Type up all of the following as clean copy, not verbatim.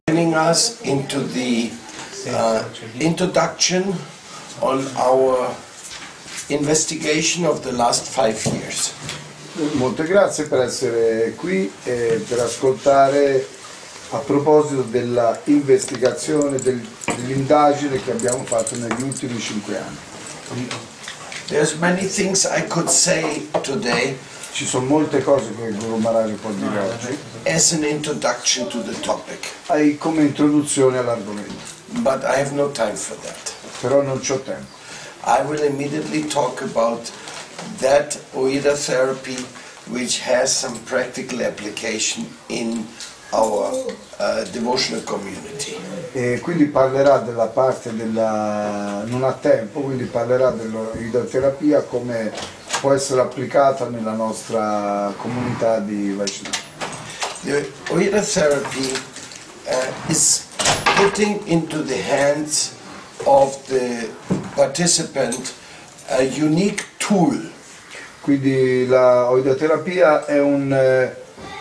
Joining us into the introduction on our investigation of the last 5 years. Molte grazie per essere qui e per ascoltare a proposito della investigazione, dell'indagine che abbiamo fatto negli ultimi 5 anni. There's many things I could say today. Ci sono molte cose che Guru Maharaj può dire oggi as an introduction to the topic. Come introduzione all'argomento. But I have no time for that. Però non c'ho tempo. I will immediately talk about that OIDA therapy which has some practical application in our devotional community. E quindi parlerà della parte della... non ha tempo, quindi parlerà dell'OIDA terapia come può essere applicata nella nostra comunità di Vaishnava. The OIDA therapy is putting into the hands of the participant a unique tool. Quindi la OIDA terapia è un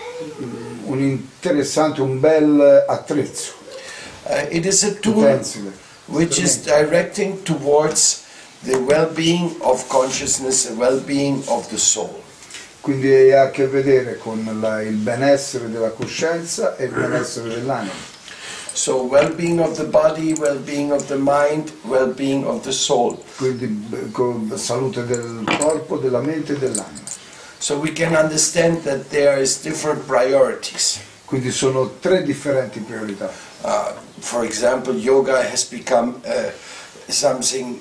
interessante, un bel attrezzo. It is a tool which is directing towards the well-being of consciousness, the well-being of the soul. Quindi ha a che vedere con il benessere della coscienza e il benessere dell'anima. So well-being of the body, well-being of the mind, well-being of the soul. Quindi salute del corpo, della mente e dell'anima. So we can understand that there is different priorities. Quindi sono 3 differenti priorità. For example, yoga has become something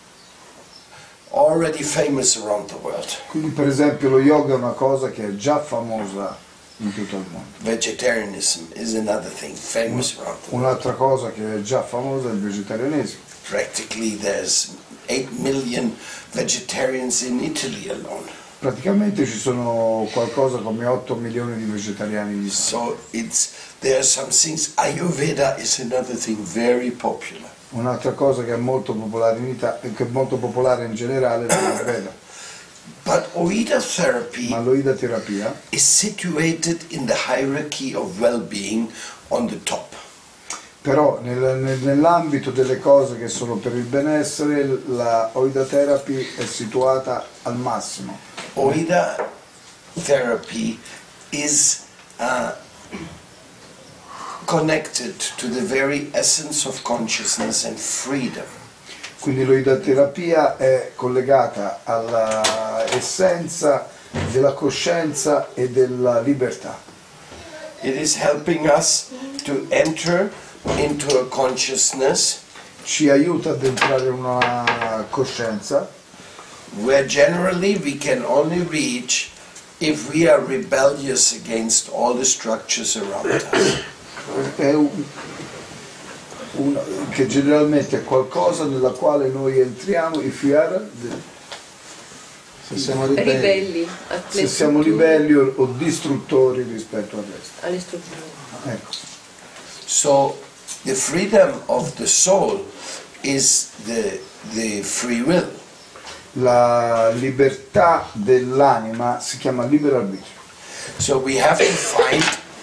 already famous around the world. Quindi per esempio lo yoga è una cosa che è già famosa in tutto il mondo. Vegetarianism is another thing famous around the world. Un'altra cosa che è già famosa è il vegetarianesimo. Practically there's 8 million vegetarians in Italy alone. Praticamente ci sono qualcosa come 8 milioni di vegetariani in Italia. So there are some things. Ayurveda is another thing very popular. Un'altra cosa che è molto popolare in Italia, che è molto popolare in generale, è l'Ayurveda. But OIDA therapy Ma l'OIDA terapia is situated in the hierarchy of well-being on the top. però nell'ambito delle cose che sono per il benessere, la OIDA therapy è situata al massimo. OIDA therapy is connected to the very essence of consciousness and freedom. Quindi l'OIDA terapia è collegata all'essenza della coscienza e della libertà. It is helping us to enter into a consciousness Ci aiuta ad entrare in una coscienza where generally we can only reach if we are rebellious against all the structures around us. è che generalmente è qualcosa nella quale noi entriamo se siamo ribelli o distruttori rispetto al resto. Alle strutture. Ecco. So the freedom of the soul is the free will. La libertà dell'anima si chiama libero arbitrio. So we have to find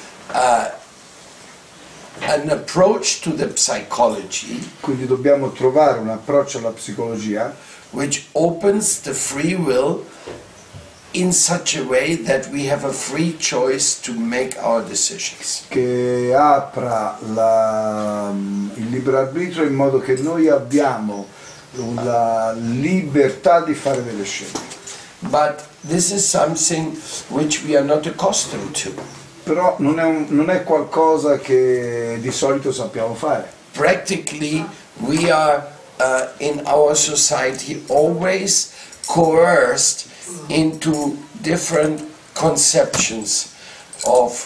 an approach to the psychology Quindi dobbiamo trovare un approccio alla psicologia which opens the free will in such a way that we have a free choice to make our decisions. che apra il libero arbitrio in modo che noi abbiamo la libertà di fare delle scelte. But this is something which we are not accustomed to. Però non è qualcosa che di solito sappiamo fare. Practically, we are in our society always coerced into different conceptions of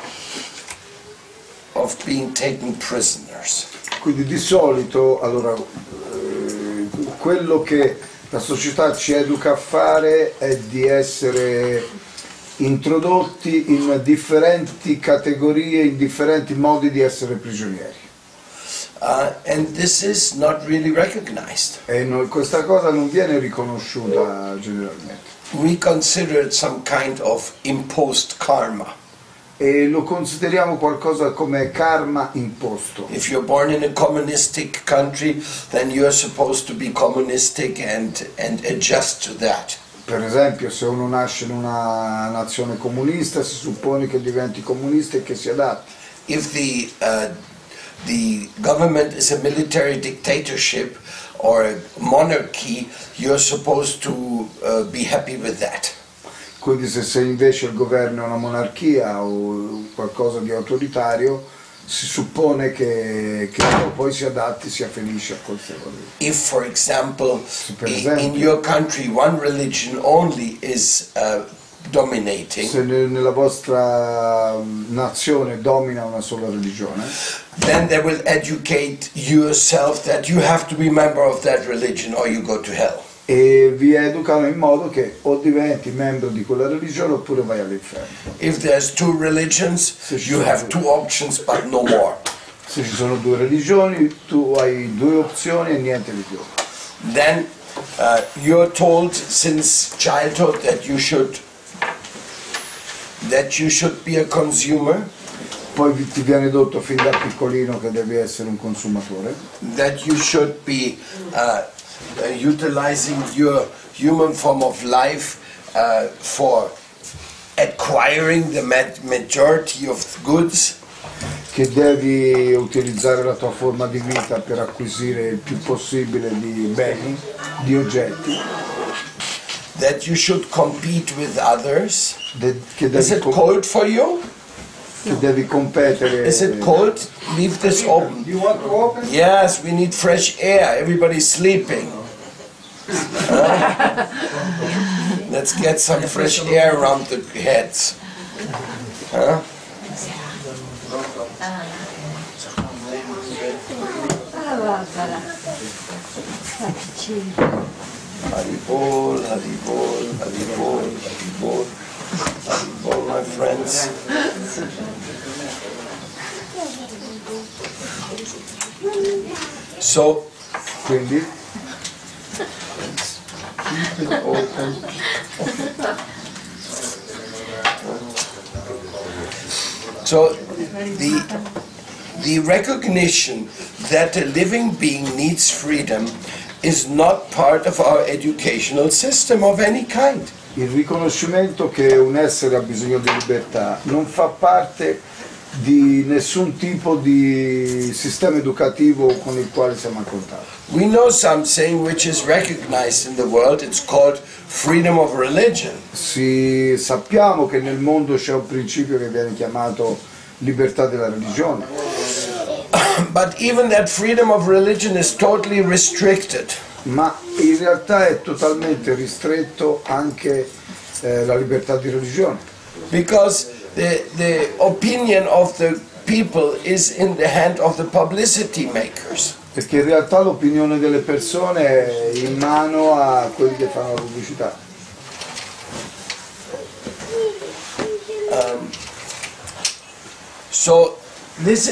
being taken prisoners. Quindi di solito, allora, quello che la società ci educa a fare è di essere introdotti in differenti categorie, in differenti modi di essere prigionieri. And this is not really recognized. E questa cosa non viene riconosciuta generalmente. We consider it some kind of imposed karma. e lo consideriamo qualcosa come karma imposto. If you're born in a communistic country, then you're supposed to be communistic and adjust to that. Per esempio, se uno nasce in una nazione comunista, si suppone che diventi comunista e che si adatti. If the government is a military dictatorship or a monarchy, you're supposed to be happy with that. Quindi se invece il governo è una monarchia o qualcosa di autoritario, si suppone che uno poi si adatti, sia felice, consapevole. If, for example, per in esempio, your country one religion only is dominating, se nella vostra nazione domina una sola religione, then they will educate yourself that you have to be member of that religion or you go to hell. e vi educano in modo che o diventi membro di quella religione oppure vai all'inferno. If there's two religions, you have two options but no more. Se ci sono due religioni, tu hai due opzioni e niente di più. Then you're told since childhood that you should be a consumer, Poi ti viene detto fin da piccolino che devi essere un consumatore, that you should be utilizing your human form of life for acquiring the majority of goods, che devi utilizzare la tua forma di vita per acquisire il più possibile di beni, di oggetti, that you should compete with others. che Is it cold for you? devi competere. Is it cold? Leave this open. You want to open? Yes, we need fresh air. Everybody's sleeping. Let's get some fresh air around the heads. Haribol, Haribol, Haribol, Haribol, Haribol, my friends. So, Quindi keep it open. So, the recognition that a living being needs freedom is not part of our educational system of any kind. il riconoscimento che un essere ha bisogno di libertà non fa parte di nessun tipo di sistema educativo con il quale siamo a contatto. We know something which is recognized in the world, it's called freedom of religion. Sappiamo che nel mondo c'è un principio che viene chiamato libertà della religione, But even that freedom of religion is totally restricted. ma in realtà è totalmente ristretto anche la libertà di religione, Because the opinion of the people is in the hand of the publicity makers. perché in realtà l'opinione delle persone è in mano a quelli che fanno la pubblicità. So this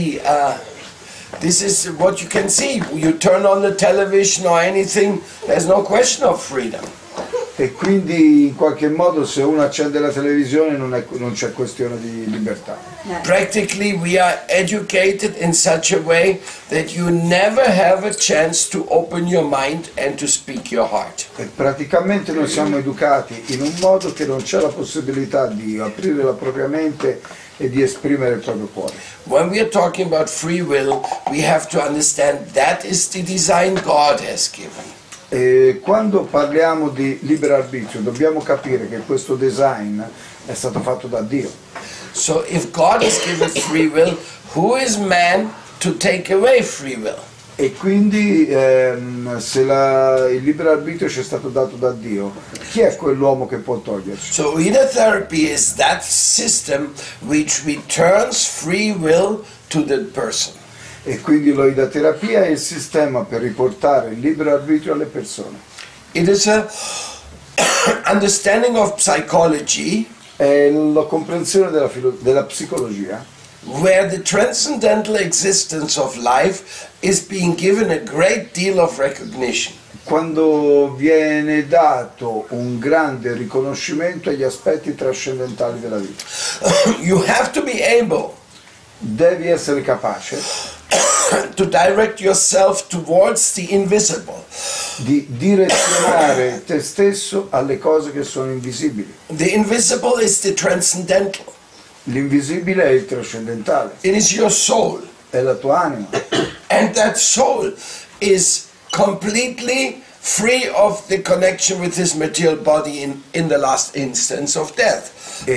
is what you can see. You turn on the television or anything, there's no question of freedom. E quindi in qualche modo se uno accende la televisione non c'è questione di libertà. Practically we are educated in such a way that you never have a chance to open your mind and to speak your heart. E praticamente noi siamo educati in un modo che non c'è la possibilità di aprire la propria mente e di esprimere il proprio cuore. When we are talking about free will, we have to understand that is the design God has given. E quando parliamo di libero arbitrio dobbiamo capire che questo design è stato fatto da Dio. So if God has given free will, who is man to take away free will? E quindi se il libero arbitrio ci è stato dato da Dio, chi è quell'uomo che può toglierci? So OIDA therapy is that system which returns free will to the person. E quindi l'OIDA terapia è il sistema per riportare il libero arbitrio alle persone. It is a understanding of psychology È la comprensione della psicologia, where the transcendental existence of life is being given a great deal of recognition. quando viene dato un grande riconoscimento agli aspetti trascendentali della vita. You have to be able Devi essere capace to direct yourself towards the invisible. di direzionare te stesso alle cose che sono invisibili. The invisible is the transcendental. L'invisibile è il trascendentale, It is your soul. è la tua anima. And that soul is completely free of the connection with this material body in the last instance of death.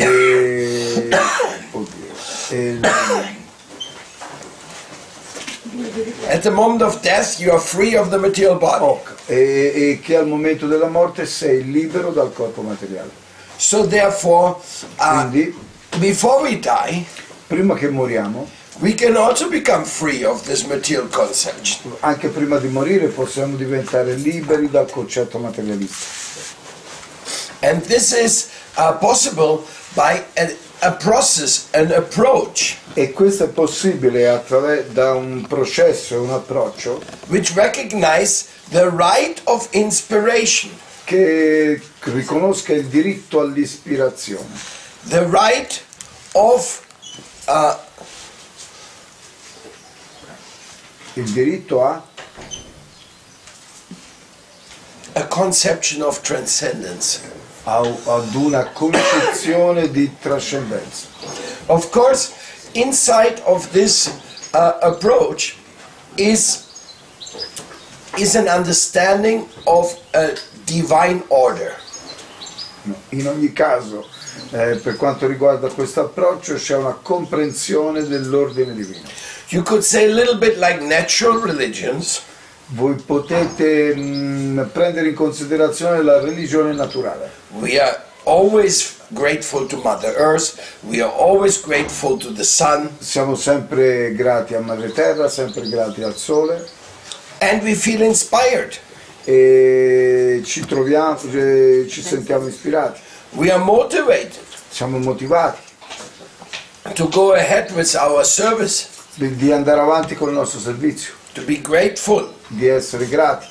At the moment of death you are free of the material body. E che al momento della morte sei libero dal corpo materiale. So therefore, Quindi, before we die, prima che moriamo, we can also become free of this material conception. anche prima di morire, possiamo diventare liberi dal concetto materialista. And this is possible by a process, an approach, E questo è possibile da un processo e un approccio which recognize the right of inspiration, che riconosca il diritto all'ispirazione, the right of il diritto a conception of transcendence. ad una concezione di trascendenza. Of course, inside of this approach is an understanding of a divine order. In ogni caso, per quanto riguarda questo approccio, c'è una comprensione dell'ordine divino. You could say a little bit like natural religions. Voi potete prendere in considerazione la religione naturale. We are always grateful to Mother Earth, we are always grateful to the sun, Siamo sempre grati a Madre Terra, sempre grati al Sole and we feel inspired. e ci sentiamo ispirati, We are motivated siamo motivati to go ahead with our service, di andare avanti con il nostro servizio, to be grateful. di essere grati.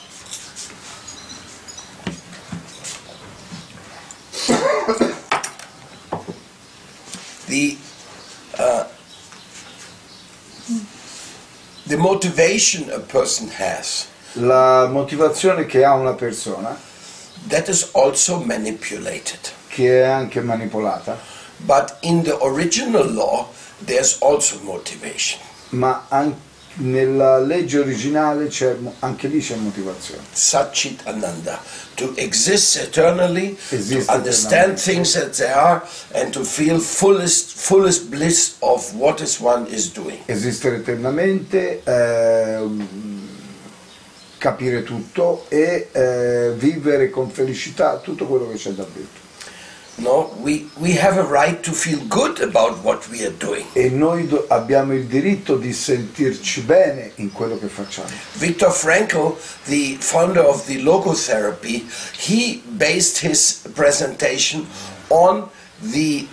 The motivation a person has, La motivazione che ha una persona, that is also manipulated. che è anche manipolata, But in the original law, there's also motivation. ma anche nella legge originale anche lì c'è motivazione. Satchit Ananda, to exist eternally, Esiste to understand eternamente. things as they are, and to feel fullest bliss of what is one is doing. Esistere eternamente, capire tutto e vivere con felicità tutto quello che c'è da dentro. No, we have a right to feel good about what we are doing. E noi abbiamo il diritto di sentirci bene in quello che facciamo. Viktor Frankl, the founder of the logotherapy, he based his presentation on the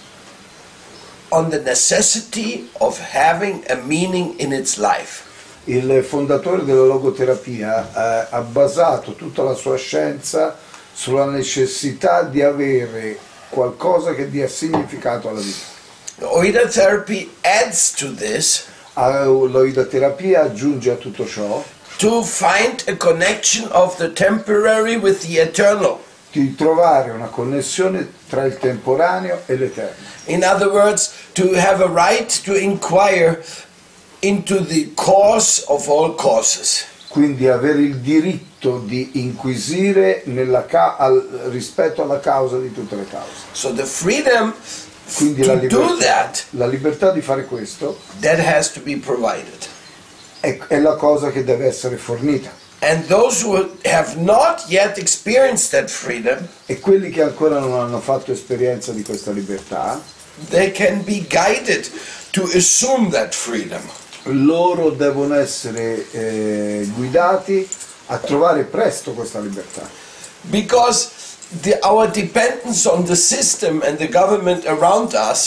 necessity of having a meaning in its life. Il fondatore della logoterapia ha basato tutta la sua scienza sulla necessità di avere qualcosa che dia significato alla vita. OIDA therapy adds to this L'OIDA terapia aggiunge a tutto ciò to find a connection of the temporary with the eternal. di trovare una connessione tra il temporaneo e l'eterno. In other words, to have a right to inquire into the cause of all causes. Quindi avere il diritto di inquisire rispetto alla causa di tutte le cause. So the freedom Quindi to do that, la libertà di fare questo that has to be provided. è la cosa che deve essere fornita. And those who have not yet experienced that freedom, E quelli che ancora non hanno fatto esperienza di questa libertà, they can be guided to assume that freedom. loro devono essere guidati a trovare presto questa libertà. Because our dependence on the system and the government around us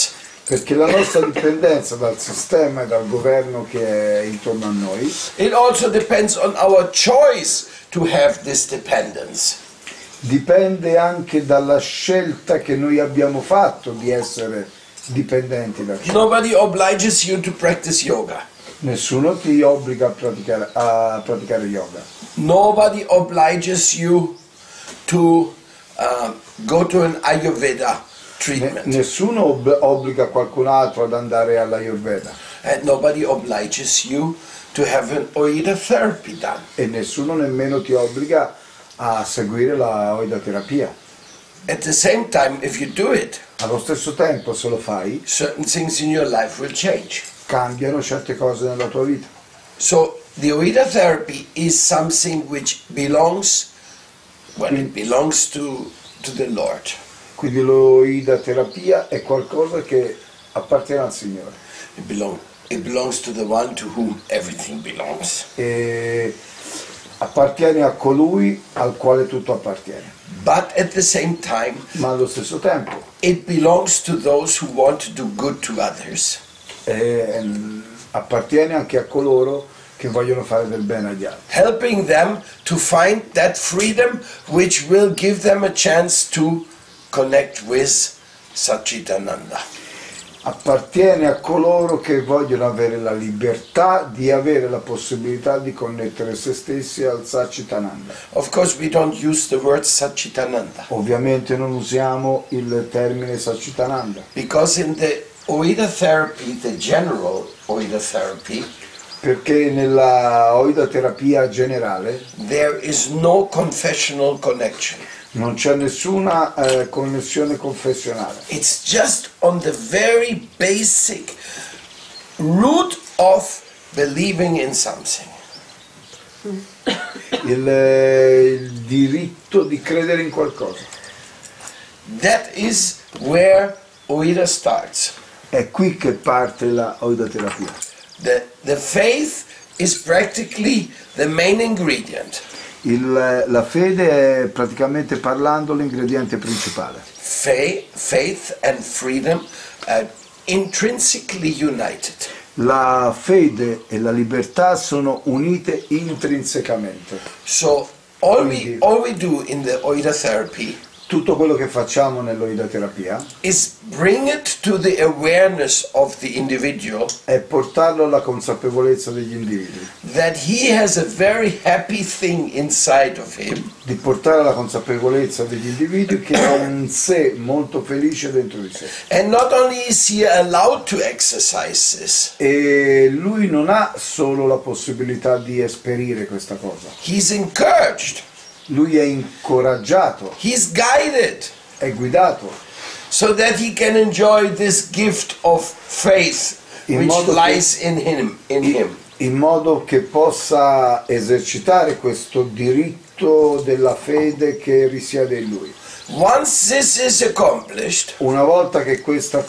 Perché la nostra dipendenza dal sistema e dal governo che è intorno a noi it also depends on our choice to have this dependence. dipende anche dalla scelta che noi abbiamo fatto di essere dipendenti da ciò. Nobody obliges you to practice yoga. Nessuno ti obbliga a praticare yoga. Nobody obliges you to go to an Ayurveda treatment. Nessuno obbliga qualcun altro ad andare all'Ayurveda. And nobody obliges you to have an OIDA therapy done. E nessuno nemmeno ti obbliga a seguire la OIDA terapia. At the same time, if you do it, Allo stesso tempo, se lo fai, certain things in your life will change. cambiano certe cose nella tua vita. So the OIDA therapy is something which belongs, well, it belongs to the Lord. Quindi l'OIDA terapia è qualcosa che appartiene al Signore. It belongs to the one to whom everything belongs. E appartiene a colui al quale tutto appartiene. But at the same time, Ma allo stesso tempo it belongs to those who want to do good to others. Appartiene anche a coloro che vogliono fare del bene agli altri. Helping them to find that freedom which will give them a chance to connect with Satchitananda. Appartiene a coloro che vogliono avere la libertà di avere la possibilità di connettere se stessi al Satchitananda. Of course, we don't use the word Satchitananda Ovviamente non usiamo il termine Satchitananda, because in the OIDA therapy, the general OIDA therapy, perché nella OIDA terapia generale there is no confessional connection. non c'è nessuna connessione confessionale. It's just on the very basic root of believing in something. Il diritto di credere in qualcosa. That is where OIDA starts. È qui che parte la OIDA terapia. The faith is practically the main ingredient. La fede è praticamente parlando l'ingrediente principale. Faith and freedom are intrinsically united. La fede e la libertà sono unite intrinsecamente. So all we do in the OIDA therapy Tutto quello che facciamo nell'OIDA terapia is bring it to the awareness of the individual è portarlo alla consapevolezza degli individui, that he has a very happy thing inside of him, di portare alla consapevolezza degli individui che ha un sé molto felice dentro di sé. and not only is he allowed to exercise this, E lui non ha solo la possibilità di esperire questa cosa, he's encouraged, lui è incoraggiato, he's guided, è guidato, so that he can enjoy this gift of faith In which modo che- lies in him. in modo che possa esercitare questo diritto della fede che risiede in lui. Once this is accomplished, Una volta che questa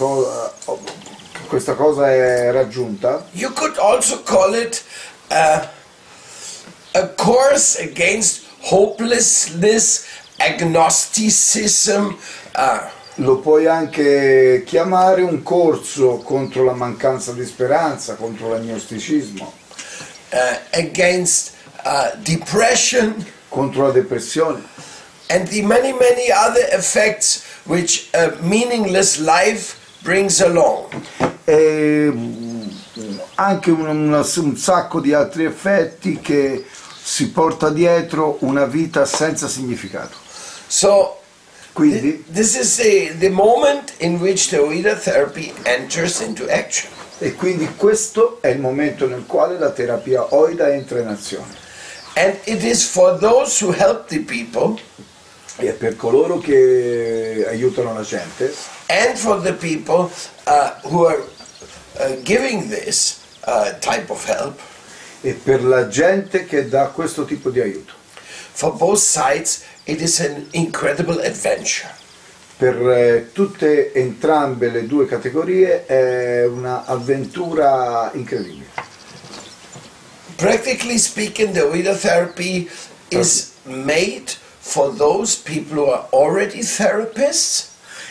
cosa è raggiunta, you could also call it a course against hopelessness, agnosticism, lo puoi anche chiamare un corso contro la mancanza di speranza, contro l'agnosticismo, against depression, contro la depressione and the many other effects which a meaningless life brings along. e anche un sacco di altri effetti che si porta dietro una vita senza significato. So Quindi, this is the moment in which the OIDA therapy enters into action. e quindi questo è il momento nel quale la terapia OIDA entra in azione. And it is for those who help the people E per coloro che aiutano la gente and for the people who are giving this type of help, e per la gente che dà questo tipo di aiuto. for both sides it is an incredible adventure. Per tutte entrambe le due categorie è un'avventura incredibile. Practically speaking, the OIDA therapy is made for those people who are already therapists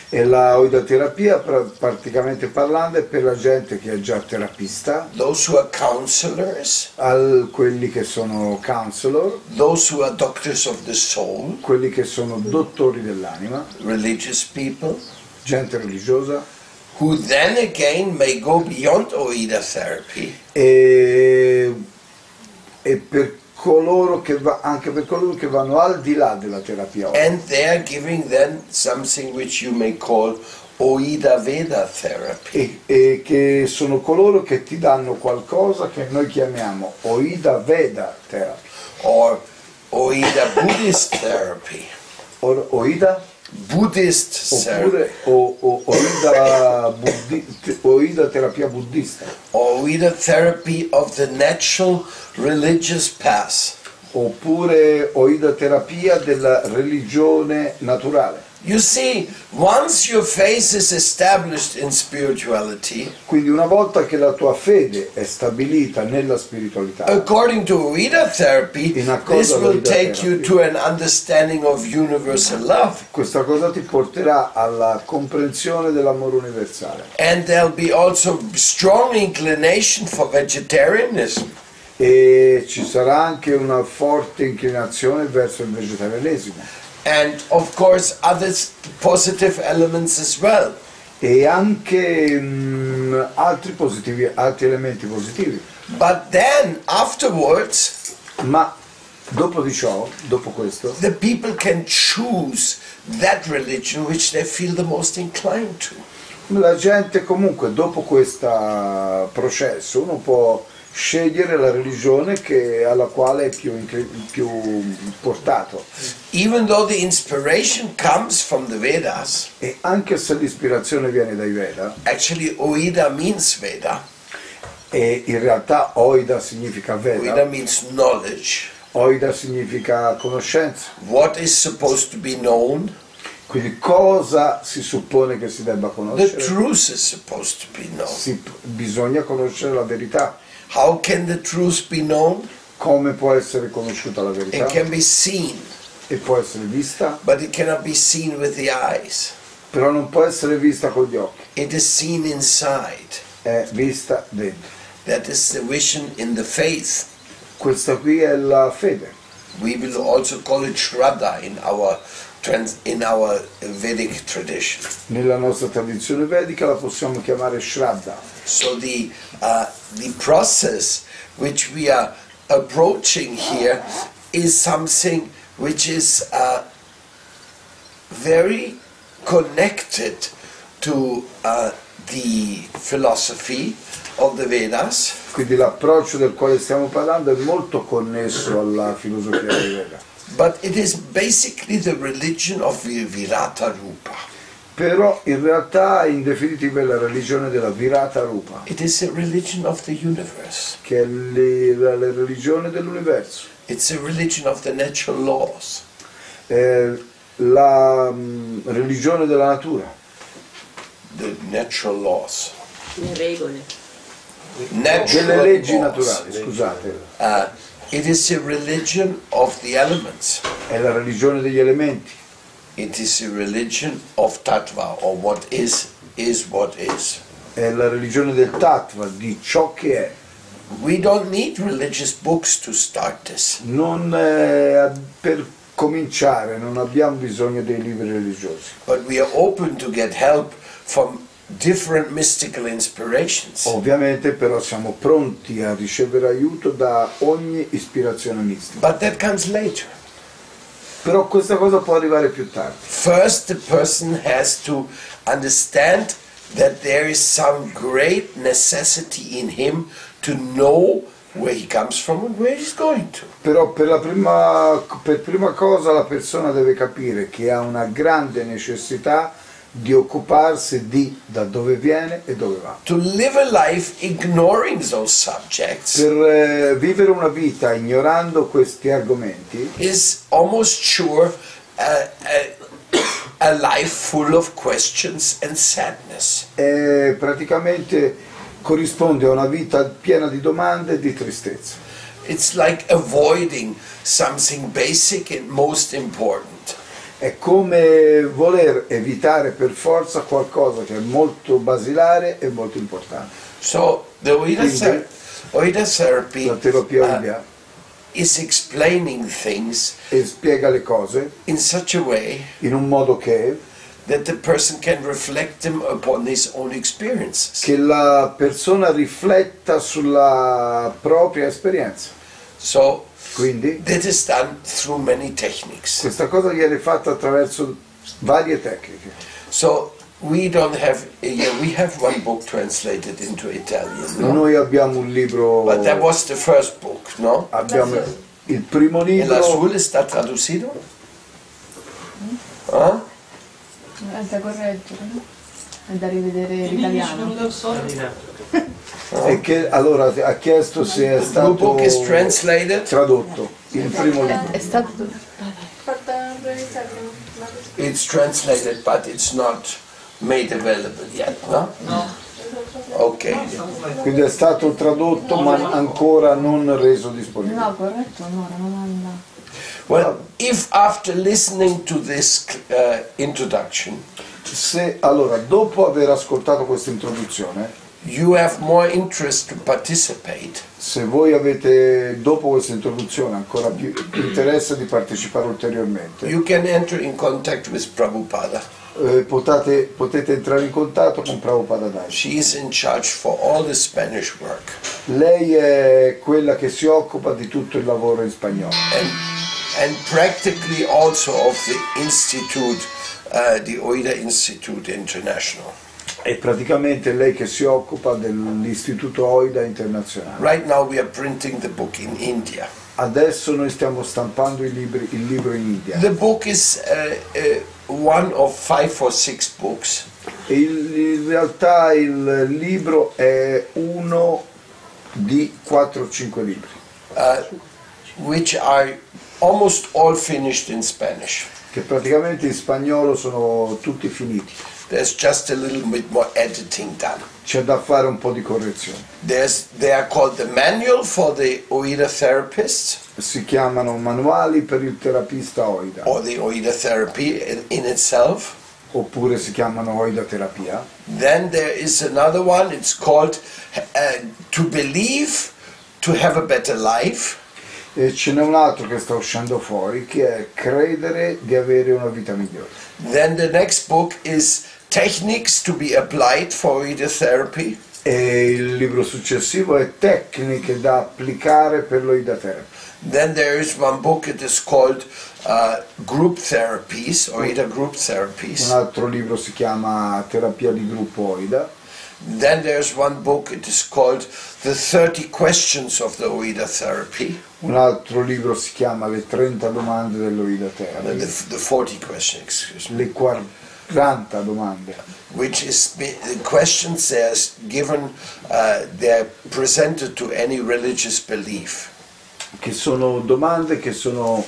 E la OIDA terapia, praticamente parlando, è per la gente che è già terapista, those who are counselors, quelli che sono counselor, those who are doctors of the soul, quelli che sono dottori dell'anima, religious people, gente religiosa, who then again may go beyond OIDA therapy e per coloro che anche per coloro che vanno al di là della terapia OIDA. and they are giving then something which you may call OIDA Veda therapy. E che sono coloro che ti danno qualcosa che noi chiamiamo OIDA Veda Therapy. Or OIDA Buddhist therapy. OIDA? Buddhist therapy. Oppure OIDA terapia buddista. OIDA therapy of the natural religious path. Oppure OIDA terapia della religione naturale. You see, once your faith is established in spirituality, Quindi una volta che la tua fede è stabilita nella spiritualità, according to OIDA therapy, In accordo this will all'OIDA take you therapy. to an understanding of universal love. questa cosa ti porterà alla comprensione dell'amore universale. And there'll be also strong inclination for vegetarianism. E ci sarà anche una forte inclinazione verso il vegetarianesimo. And of course other positive elements as well. E anche altri elementi positivi. But then afterwards, Ma dopo di ciò, dopo questo, the people can choose that religion which they feel the most inclined to. la gente comunque dopo questo processo uno può scegliere la religione alla quale è più portato. Even though the inspiration comes from the Vedas, E anche se l'ispirazione viene dai Veda, actually OIDA means Veda. e in realtà OIDA significa OIDA Veda, means knowledge. OIDA significa conoscenza. What is supposed to be known? Quindi cosa si suppone che si debba The conoscere? truth is supposed to be known. Bisogna conoscere la verità. How can the truth be known? Come può essere conosciuta la verità? It can be seen, E può essere vista, but it cannot be seen with the eyes. però non può essere vista con gli occhi, It is seen inside. è vista dentro. That is the vision in the faith. Questa qui è la fede. We will also call it Shraddha in our Vedic tradition. Nella nostra tradizione vedica la possiamo chiamare Shraddha. So the process which we are approaching here is something which is very connected to the philosophy of the Vedas. Quindi l'approccio del quale stiamo parlando è molto connesso alla filosofia dei Veda. But it is basically the religion of Virata Rupa. Però in realtà in definitiva è la religione della Virata Rupa, It is a religion of the universe. che è la religione dell'universo. It's a religion of the natural laws. È la religione della natura, The natural laws. Le regole. Natural delle leggi laws. naturali, scusate. It is a religion of the elements. È la religione degli elementi, It is a religion of tattva, or what is what is. è la religione del tattva, di ciò che è. We don't need religious books to start this. Per cominciare non abbiamo bisogno dei libri religiosi, But we are open to get help from different mystical inspirations. ovviamente però siamo pronti a ricevere aiuto da ogni ispirazione mistica. But that comes later. Però questa cosa può arrivare più tardi. First, the person has to understand that there is some great necessity in him to know where he comes from and where he's going to. Però per prima cosa la persona deve capire che ha una grande necessità di occuparsi di da dove viene e dove va. To live a life ignoring those subjects Per vivere una vita ignorando questi argomenti is almost sure a life full of questions and sadness. praticamente corrisponde a una vita piena di domande e di tristezza. It's like avoiding something basic and most important. È come voler evitare per forza qualcosa che è molto basilare e molto importante. So the Quindi, OIDA therapy la terapia OIDA is explaining things e spiega le cose in such a way in un modo che the person can reflect them upon his own experiences. la persona rifletta sulla propria esperienza. So Quindi that is done through many techniques. questa cosa viene fatta attraverso varie tecniche. So we don't have, we have one book translated into Italian, no? Noi abbiamo un libro, But that was the first book, no? abbiamo il primo El libro, azul está traducido? Ah? È da correggere, no? È da rivedere l'italiano. e che allora ha chiesto se è The stato book is translated. tradotto il primo libro. È stato... It's translated, but it's not made available yet, no? Okay. Quindi è stato tradotto ma ancora non reso disponibile. No, corretto, no, non anda. Well, if after listening to this introduction, Se allora dopo aver ascoltato questa introduzione, you have more interest to participate, se voi avete dopo questa introduzione ancora più interesse di partecipare ulteriormente, you can enter in contact with Prabhupada. potete entrare in contatto con Prabhupada Dai. She is in charge for all the Spanish work. Lei è quella che si occupa di tutto il lavoro in spagnolo And practically also of the institute, the OIDA Institute International. e praticamente è lei che si occupa dell'istituto OIDA internazionale. Right now we are printing the book in India. Adesso noi stiamo stampando il libro in India. The book is one of 5 or 6 books. E in realtà il libro è uno di 4 o 5 libri, Which are almost all finished in Spanish. che praticamente in spagnolo sono tutti finiti. There's just a little bit more editing done. C'è da fare un po' di correzione. They are called the manual for the OIDA therapists, Si chiamano manuali per il terapista OIDA, or the OIDA therapy in itself. oppure si chiamano OIDA terapia. Then there is another one, it's called To Believe, to Have a Better Life. E ce n'è un altro che sta uscendo fuori, che è credere di avere una vita migliore. Then the next book is Techniques to be Applied for OIDA Therapy. E il libro successivo è tecniche da applicare per l'OIDA terapia. Then there is one book, it is called Group Therapies, OIDA Group Un Therapies. altro libro si chiama terapia di gruppo OIDA. Then there's one book, it is called The 30 Questions of the OIDA Therapy. Un altro libro si chiama Le 30 domande dell'OIDA terapia. The 40 questions, excuse me. Le 40 domande. Which is the questions they're given, they're presented to any religious belief. Che sono domande che sono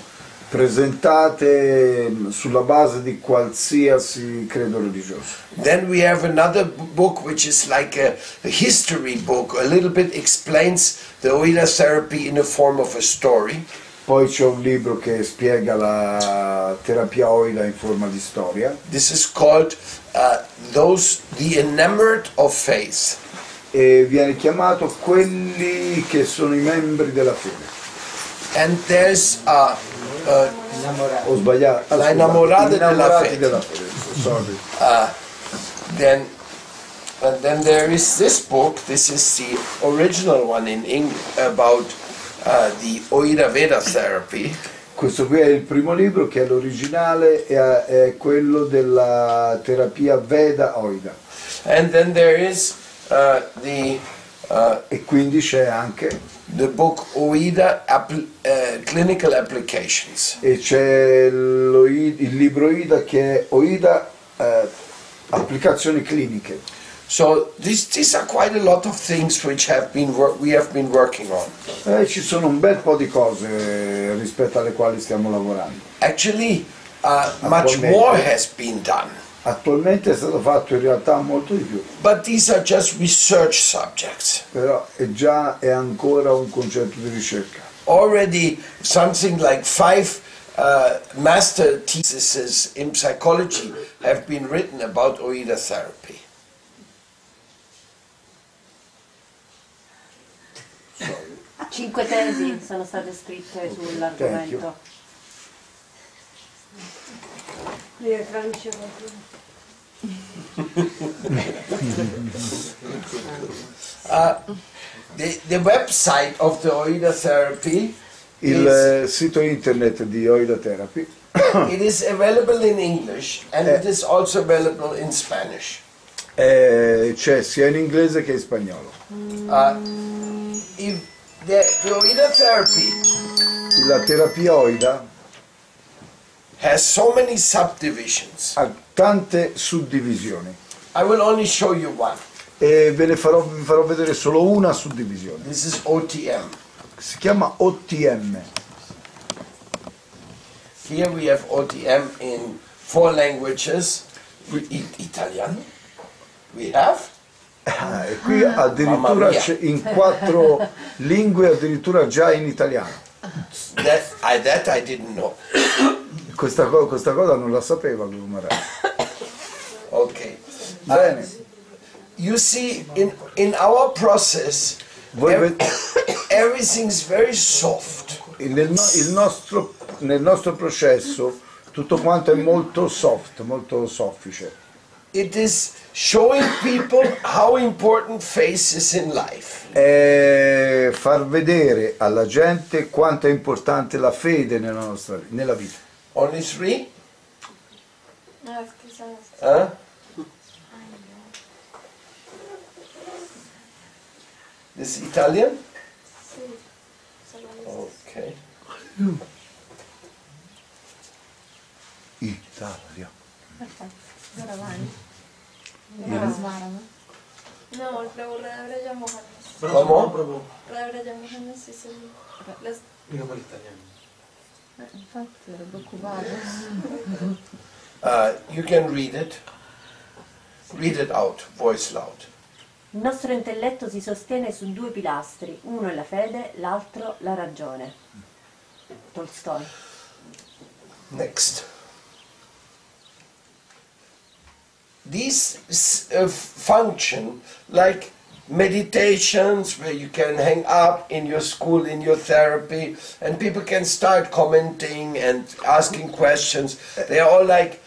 presentate sulla base di qualsiasi credo religioso. Then we have another book which is like a history book, a little bit explains the OIDA therapy in the form of a story. Poi c'è un libro che spiega la terapia OIDA in forma di storia. This is called The Enamored of Faith. E viene chiamato quelli che sono i membri della fede. And there's Ho sbagliato. La innamorata della Innamorati fede. della fede. Sorry. then there is this book. This is the original one in English about the OIDA Veda therapy. Questo qui è il primo libro che è l'originale, è quello della terapia Veda OIDA. And then there is E quindi c'è anche the book OIDA Clinical Applications. e c'è il libro OIDA che è OIDA applicazioni cliniche. So these are quite a lot of things which we have been working on. Ci sono un bel po' di cose rispetto alle quali stiamo lavorando. Actually, much more has been done. Attualmente è stato fatto in realtà molto di più, But these are just research subjects. però è ancora un concetto di ricerca. Already something like 5 master theses in psychology have been written about OIDA therapy. 5 tesi sono state scritte sull'argomento. The website of the OIDA therapy Il sito internet di OIDA Therapy it is available in English and it is also available in Spanish. c'è sia in inglese che in spagnolo. If the OIDA therapy La terapia OIDA has so many subdivisions. ha tante suddivisioni I will only show you one. e vi farò vedere solo una suddivisione. This is OTM. Si chiama OTM. Here we have OTM in 4 languages. Italian. We have. E qui addirittura c'è in 4 lingue, addirittura già in italiano. That I didn't know. Questa cosa non la sapeva lui, Maria. Okay. Bene. You see, in our process, everything's very soft. Nel nostro processo tutto quanto è molto soft, molto soffice. It is showing people how important faith is in life. È far vedere alla gente quanto è importante la fede nella vita. Only 3? No, es que son Huh? This Italian? sí, solo Okay. Italia. Ora vai. Ora svarano. No, luego Radabra Mohannes. Come? Radabra Mohannes sí se las Infatti ero preoccupato. You can read it. Read it out, voice loud. Il nostro intelletto si sostiene su 2 pilastri, uno è la fede, l'altro la ragione. Tolstoi. Next. These function like meditations where you can hang up in your school, in your therapy, and people can start commenting and asking questions. They are all like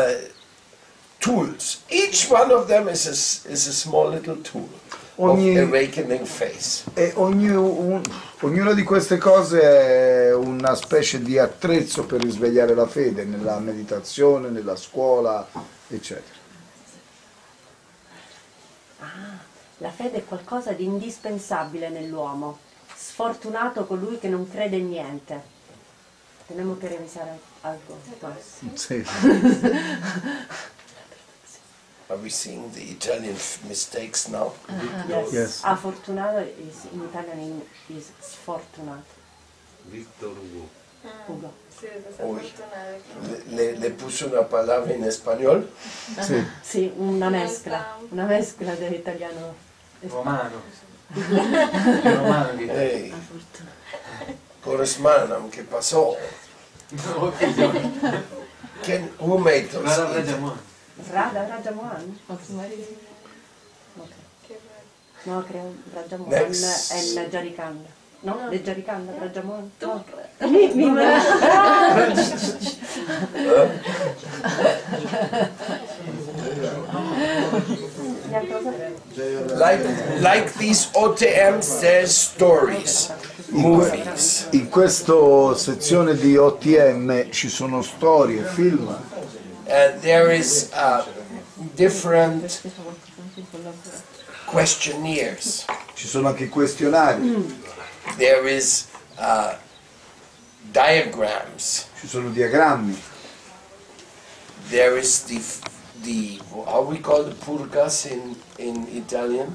tools. Each one of them is a small little tool of awakening faith. E ognuna di queste cose è una specie di attrezzo per risvegliare la fede nella meditazione, nella scuola, eccetera. La fede è qualcosa di indispensabile nell'uomo. Sfortunato colui che non crede in niente. Tenemos que revisar algo. Sì. Are we seeing the Italian mistakes now? Yes. Yes. Afortunato is in Italian is sfortunato. Victor Hugo. Hugo. sí, Uy. desafortunado. Le puso una palabra en español. Sì. Sì, una mescla dell'italiano. Romano. Romano di Hey, Corresmanam, ¿qué pasó? No, figliolo. Who made those? Guarda Rajamohan. Raja Mohan? Posso marito? Ok. Qué raro. No, creo Raja Mohan Next. è il Jarikanda. No, del Jarikanda, Raja Mohan. No. Like these OTMs, there's stories, movies. In questa sezione di OTM ci sono storie, film, There is different questionnaires. ci sono anche questionari, There is diagrams. ci sono diagrammi, There is the how we call the purgas in Italian.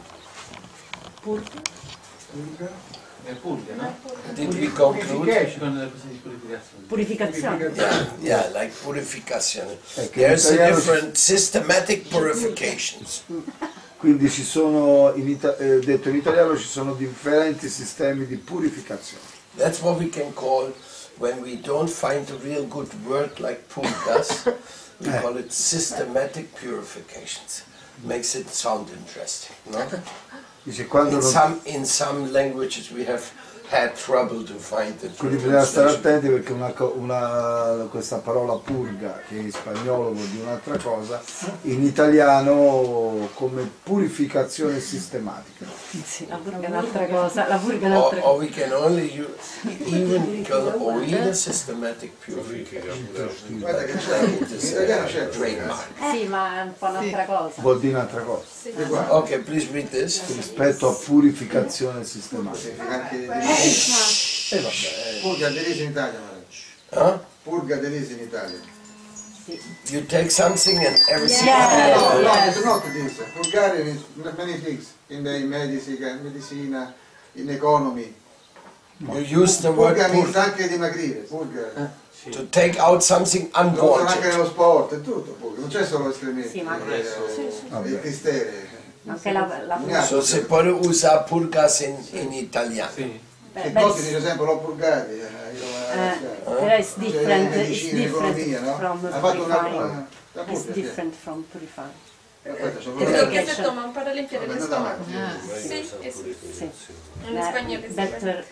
Nel purga, no? Did we conclude? Ci sono le cose di purificazione. Purificazione. Yeah, like purificazione. Ecco, There's a in italiano different systematic purifications. quindi ci sono, detto in italiano, ci sono differenti sistemi di purificazione. That's what we can call when we don't find a real good word like purgas, we call it systematic purifications. Makes it sound interesting, no? Dice, quando non... In some languages we have had trouble to find the true Quindi bisogna stare translation. attenti perché questa parola purga, che in spagnolo vuol dire un'altra cosa, in italiano come purificazione sistematica. Sì, la purga è un'altra cosa, la purga è Or, un'altra or cosa. we can only even call OIDA systematic purification. Guarda che It is in italiano a c'è trademark. Sì, ma è un po' un'altra cosa. Vuol dire un'altra cosa. Okay, please read this. Rispetto a purificazione sistematica. anche purga derisa in Italia, Huh? purga derisa in Italia. You take something and everything. Yeah. No, Yes. it's not this. Purgare means many things in the medicina, in economy. You use the word Purga means purga anche dimagrire, purga. to take out something Lo uso anche unwanted. nello sport, è tutto purga, non c'è solo escrementi. Sì, ma il cristere. anche la So se può usare purgas in italiano. Sì. E beh, Totti dice sempre l'ho purgati. però it's different, it's Economia, different no? from Ha fatto purifying. una It's purga, sì. different from purifying. Aspetta, sono Perché proprio- che se toma para limpiare Vabbè, lo andiamo stomaco. avanti. Sì, eso. Sì. In spagnolo si Better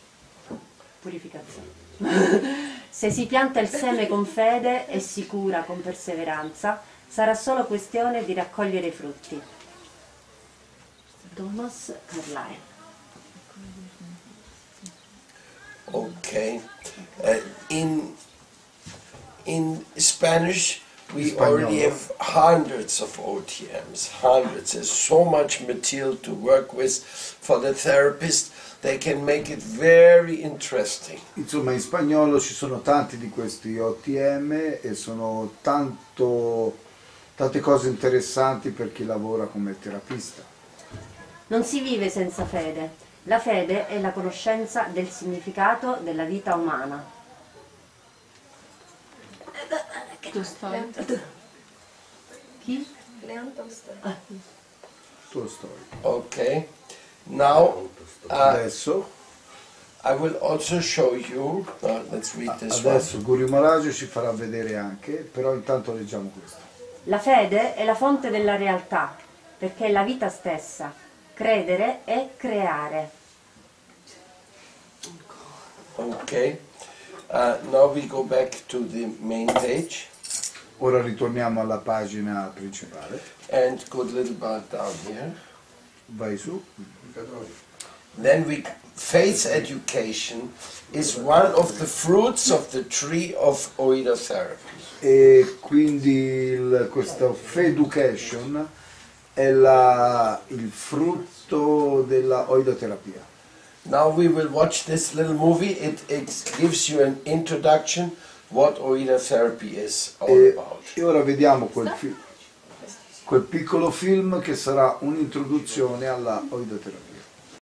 purificazione. Se si pianta il seme con fede e si cura con perseveranza, sarà solo questione di raccogliere i frutti. Thomas Carlyle. Okay. In Spanish, we Español. already have hundreds of OTMs, hundreds. There's so much material to work with for the therapist. They can make it very interesting. Insomma, in spagnolo ci sono tanti di questi OTM e sono tante cose interessanti per chi lavora come terapista. Non si vive senza fede. La fede è la conoscenza del significato della vita umana. Chi? Leon Tolstoi. Tolstoi. Okay. Now, Adesso, I will also show you. Let's read this adesso Guru Maharaj ci farà vedere anche, però intanto leggiamo questo. La fede è la fonte della realtà, perché è la vita stessa. Credere è creare. one. Okay. Now we go back to the main page Ora ritorniamo alla pagina principale. and go a little bit down here. Vai su. Then faith education is one of the fruits of the tree of OIDA therapy. E quindi questo Feducation è il frutto della oidoterapia. Now we will watch this little movie. It gives you an introduction what OIDA therapy is all about. E ora vediamo quel piccolo film che sarà un'introduzione alla oidoterapia.